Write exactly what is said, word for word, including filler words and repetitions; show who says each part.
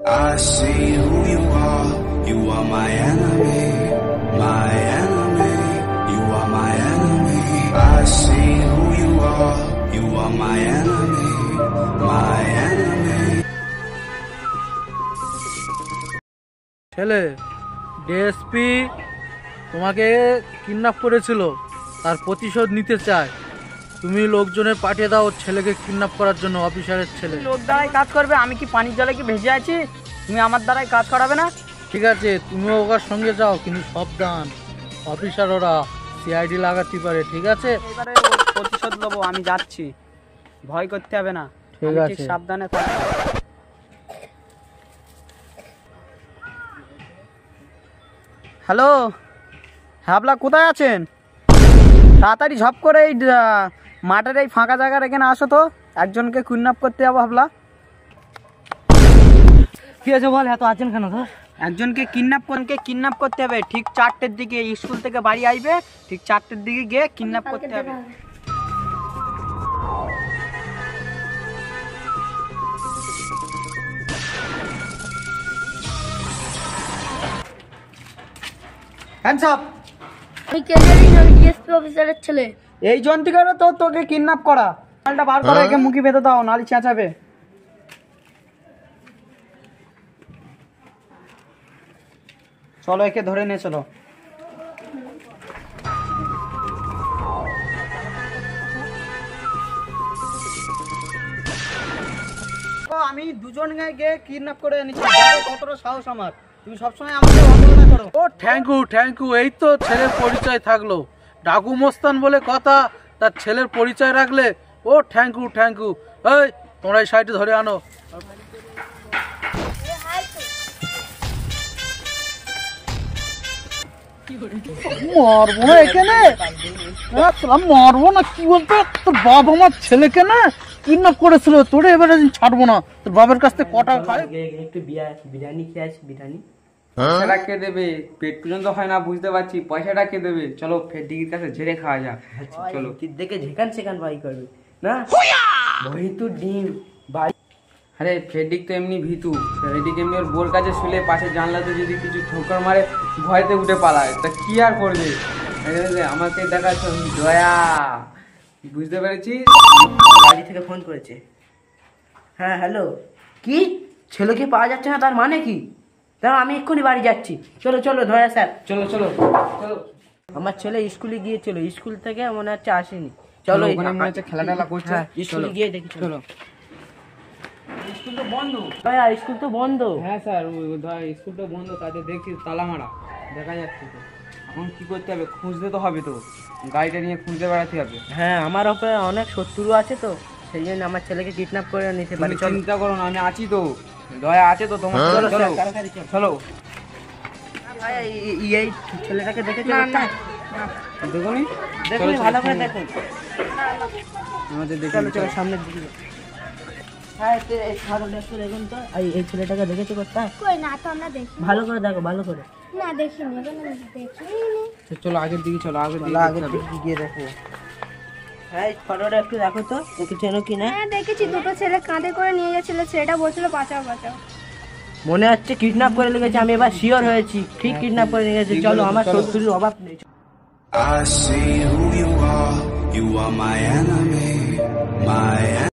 Speaker 1: I see who you are. You are my enemy, my enemy. You are my enemy. I see who you are. You are my enemy, my enemy.
Speaker 2: ছেলে, DSP তোমাকে kidnap করেছিল, তার প্রতিশোধ নিতে চায়। তুমি লোকজনের পাঠিয়ে দাও ছেলেকে কিডন্যাপ করার জন্য। অফিসারের ছেলে
Speaker 3: লোক দ্বারাই কাজ করবে, আমি কি পানির জলে কি ভেসে আছি? তুমি আমার দ্বারাই কাজ করাবে না?
Speaker 2: ঠিক আছে, তুমিও ওর সঙ্গে যাও, কিন্তু সাবধান, অফিসার ওরা সিআইডি লাগাতে পারে। ঠিক আছে,
Speaker 3: এবারে প্রতিশোধ নেবো, আমি যাচ্ছি, ভয় করতে হবে না।
Speaker 2: ঠিক আছে,
Speaker 3: সাবধানে থাকো। হ্যালো, হ্যাবলা কোথায় আছেন? তাড়াতাড়ি ঝপ করে এই মাঠের এই ফাঁকা জায়গার এখানে আসো তো, একজনকে কিডন্যাপ করতে যাবো। হাবলা
Speaker 2: কি আছে বল, এত আছেন কেন? ধর,
Speaker 3: একজনকে কিডন্যাপ করকে কিডন্যাপ করতে হবে। ঠিক চারটের দিকে স্কুল থেকে বাড়ি আসবে, ঠিক চারটের দিকে গিয়ে কিডন্যাপ করতে হবে। Hands up.
Speaker 4: আমি কেজারি নই, ডিএসপি অফিসারের ছেলে।
Speaker 3: এই জন থেকে তো তোকে কিডন্যাপ করা। মালটা বার করে একে মুখে বেঁধে দাও, নালি চেঁচাবে। চলো, একে ধরে নিয়ে চলো। আমি দুজন গিয়ে কিডন্যাপ করে এনেছি, কতটা সাহস আমার! তুমি সবসময় আমাকে অবহেলা করো।
Speaker 2: Oh thank you thank you এই তো ছেলের পরিচয় থাকলো। ডাকু মস্তান বলে কথা, তার ছেলের পরিচয় রাখলে। Oh thank you thank you এই তোমরা এই সাইডে ধরে আনো। মারবো না এখানে, মারবো না কি বলতো? তোর বাপ আমার ছেলেকে না কিডন্যাপ করেছিল, তোরে এবারে ছাড়বো না। তোর বাবার কাছ থেকে কটা খায়?
Speaker 5: একটু বিরিয়ানি খেয়ে আসি। বিরিয়ানি
Speaker 6: পয়সাটা কে দেবে? পেট পর্যন্ত হয় না, বুঝতে পারছি। পয়সাটা কে দেবে? চলো ফেডির কাছে ঝেড়ে খাওয়া যাক। চলো,
Speaker 5: দেখে যেখান সেখান বাই করবে না, ভীতু ডিম বাই।
Speaker 6: আরে ফেডিক তো এমনি ভীতু। ফেডিক এমনি ওর বোর কাছে শুলে পাশে জানলাতে যদি কিছু ঠোকর মারে ভয়তে উঠে পালায়, তা কি আর করবে? আমাকে দেখাচ্ছ দয়া, বুঝতে পেরেছি।
Speaker 5: বাড়ি থেকে ফোন করেছে। হ্যাঁ হ্যালো, কি ছেলেকে পাওয়া যাচ্ছে না, তার মানে কি? দাঁড়া, আমি এক্ষুনি বাড়ি যাচ্ছি। চলো চলো দয়া স্যার,
Speaker 6: চলো চলো চলো।
Speaker 5: আমার ছেলে স্কুলে গিয়েছিল, স্কুল থেকে মনে হচ্ছে আসেনি। চলো,
Speaker 6: ওখানে মনে হচ্ছে খেলা টেলা করছে।
Speaker 5: স্কুলে গিয়ে দেখি। চলো,
Speaker 6: স্কুল তো বন্ধ।
Speaker 5: দয়া স্কুল তো বন্ধ।
Speaker 6: হ্যাঁ স্যার, স্কুল তো বন্ধ, তাতে দেখছি তালা মারা দেখা যাচ্ছে তো। এখন কি করতে হবে? খুঁজতে তো হবে তো, গাড়িটা নিয়ে খুঁজতে বেড়াতে হবে।
Speaker 5: হ্যাঁ, আমার ওপরে অনেক শত্রু আছে তো, সেই জন্য আমার ছেলেকে কিডন্যাপ করে নিতে পারি।
Speaker 6: চিন্তা করো না, আমি আছি তো, দয়া আছে তো তোমার। চলো চলো।
Speaker 5: ভাই এই ছেলেটাকে দেখেছো?
Speaker 6: দেখুনি
Speaker 5: দেখুন, ভালো করে দেখুন।
Speaker 6: আমাদের দেখে
Speaker 5: চলো চলো সামনের দিকে। হ্যাঁ, দেখুন তো এই ছেলেটাকে দেখেছো কোথায়?
Speaker 4: কই না তো, আমরা দেখি।
Speaker 5: ভালো করে দেখো, ভালো করে।
Speaker 4: না দেখিনি, দেখিনি।
Speaker 6: চলো আগের দিকে, চলো আগের দিকে,
Speaker 5: আগের দিকে গিয়ে দেখো। হ্যাঁ, ফটোটা একটু দেখো তো, দেখে চেনো কি না?
Speaker 4: হ্যাঁ দেখেছি, দুটো ছেলে কাঁধে করে নিয়ে যাচ্ছিল, ছেলেটা বলছিল বাঁচাও বাঁচাও।
Speaker 5: মনে হচ্ছে কিডন্যাপ করে নিয়ে গেছে, আমি এবার শিওর হয়েছি, ঠিক কিডন্যাপ করে নিয়ে গেছে। চলো, আমার শত্রুর অভাব নেই।
Speaker 1: I see who you are. You are my enemy, my enemy.